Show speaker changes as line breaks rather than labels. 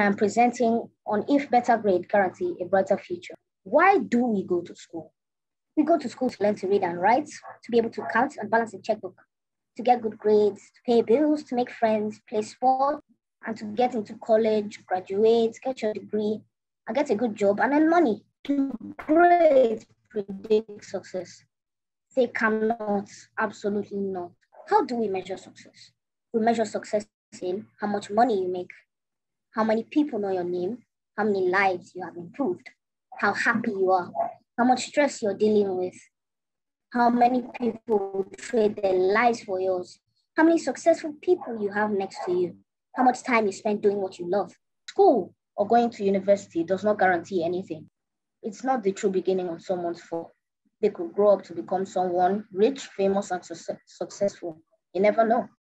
I'm presenting on if better grade guarantee a brighter future. Why do we go to school? We go to school to learn to read and write, to be able to count and balance a checkbook, to get good grades, to pay bills, to make friends, play sport, and to get into college, graduate, get your degree, and get a good job and earn money. Do grades predict success? They cannot, absolutely not. How do we measure success? We measure success in how much money you make, how many people know your name, how many lives you have improved, how happy you are, how much stress you're dealing with, how many people trade their lives for yours, how many successful people you have next to you, how much time you spend doing what you love. School or going to university does not guarantee anything. It's not the true beginning of someone's fall. They could grow up to become someone rich, famous, and successful. You never know.